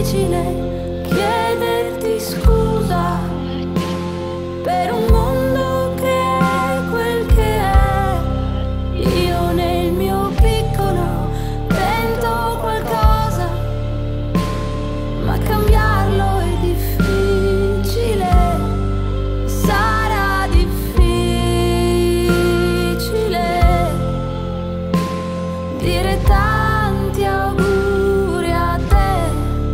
difficile chiederti scusa per un mondo che è quel che è. Io nel mio piccolo tento qualcosa, ma cambiarlo è difficile. Sarà difficile dire tanti auguri a te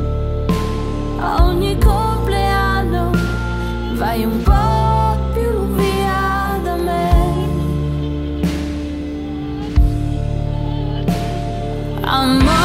a ogni compleanno. Vai un po' più via da me, amore.